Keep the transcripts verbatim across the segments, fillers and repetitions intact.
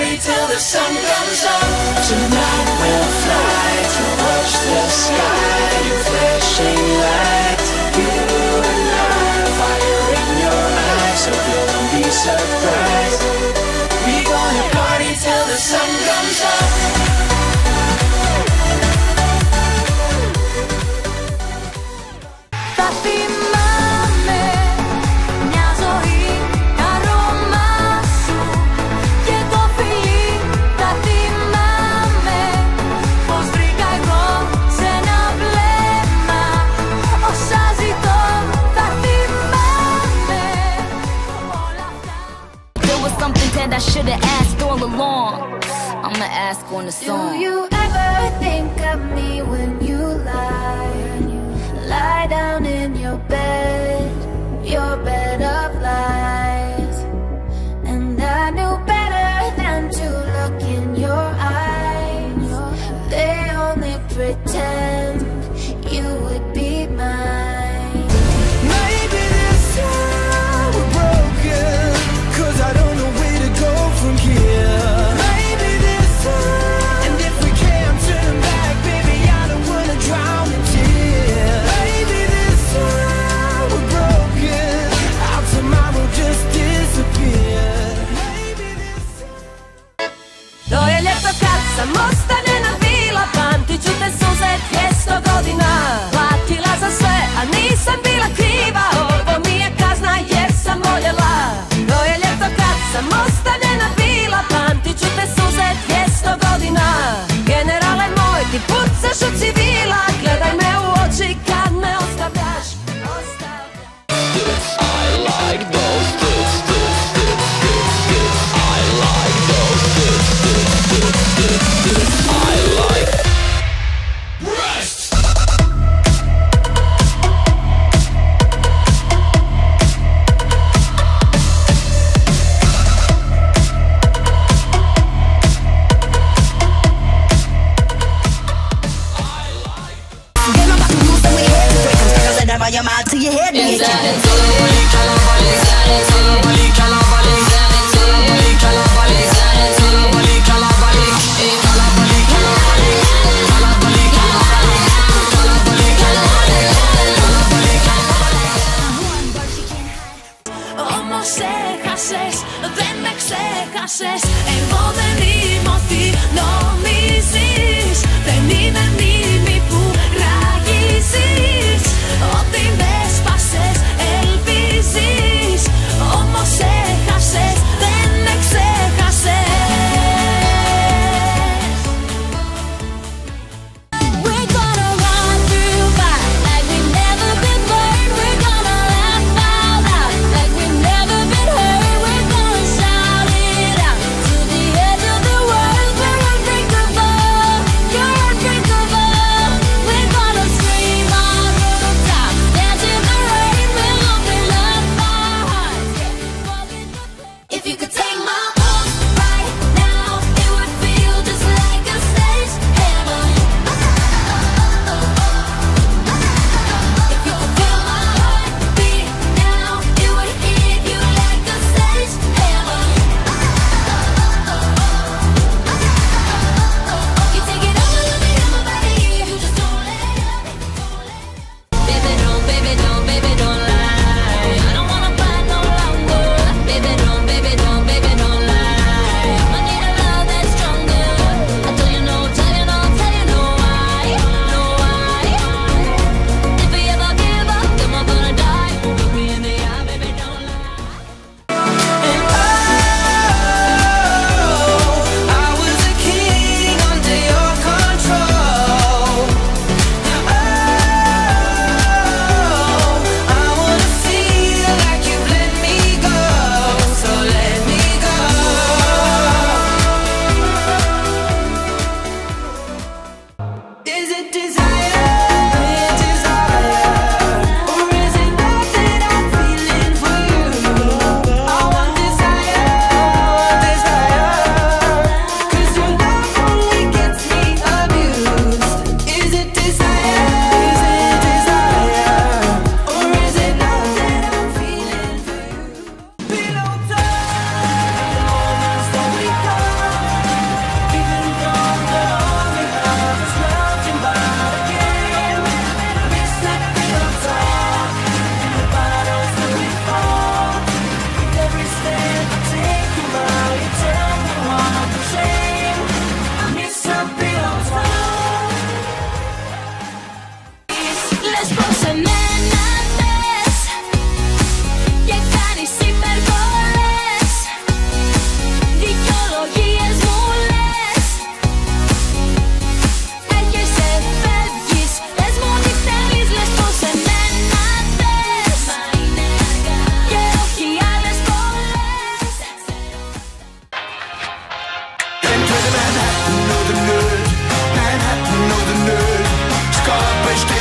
party till the sun comes up. Tonight we'll fly to watch the sky in flashing lights. You and I, fire in your eyes, so you won't be surprised. We gonna party till the sun comes up. Θα θυμάμαι μια ζωή τα αρώμα σου και το φιλί. Θα θυμάμαι πως βρήκα εγώ σε ένα βλέμμα όσα ζητώ. Θα θυμάμαι όλα αυτά. There was something that I should have asked all along. I'ma ask on the song. Do you ever think of me when you lie? Lie down in your bed, your bed of lies. And I knew better than to look in your eyes. They only pretend you would be mine. Maybe this time we're broken, 'cause I don't know where to go from here. Maybe this time, and if we can't turn back, baby, I don't wanna drown in tears. Maybe this time we're broken, our tomorrow just disappeared. Maybe this time. To je ljeto kad sam ostane na vila, pamtit ću te suze dvjesto godina. Platila za sve, a nisam bila kriva, ovo mi je kazna jer sam voljela. To je ljeto kad sam ostane na vila, pamtit ću te suze dvjesto godina. Generale moj, ti pucaš od civila, gledaj me u oči kad me ostavljaš. I like those tits, tits, tits, tits, tits. I like those tits, tits, tits, tits, tits. I like breasts. Your mind to your head, Is that it? Όμως έχασες, δεν με ξέχασες. Εγώ δεν είμαι ό,τι νομίζεις. Δεν είμαι μνήμη που ράγιζεις. Ό,τι με σπάσες ελπίζεις. Όμως έχασες, δεν με ξέχασες. We're gonna run through fire like we've never been burned. We're gonna laugh out loud like we've never been hurt. We're gonna shout it out to the edge of the world. We're unbreakable, you're unbreakable.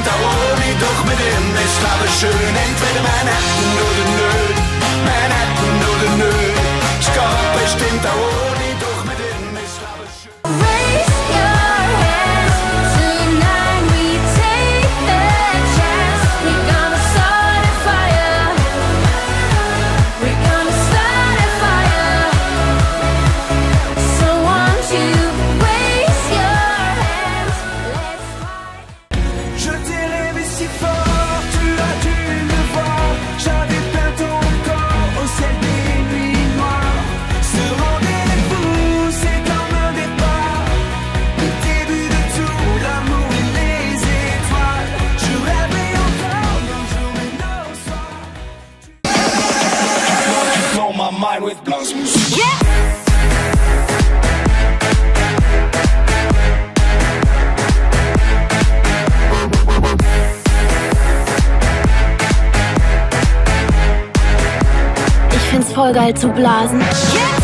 bestimmt auch ohne, doch mit ihm ist das Leben schön. Entweder Manhattan oder nö, Manhattan oder nö. Es geht bestimmt auch ohne, doch mit ihm ist das Leben schön. Raise your hands, tonight we take the chance. We're gonna start a fire, we're gonna start a fire. So won't you raise your hands, let's fight. Je t'ai rêvé si fort, tu as dû le voir. J'avais peint ton corps au ciel des nuits noires. Ce rendez-vous, c'est comme un départ, le début de tout, l'amour et les étoiles. Je rêverai encore nos jours et nos soirs. Blow my mind with blossoms. Ich find's voll geil zu blasen.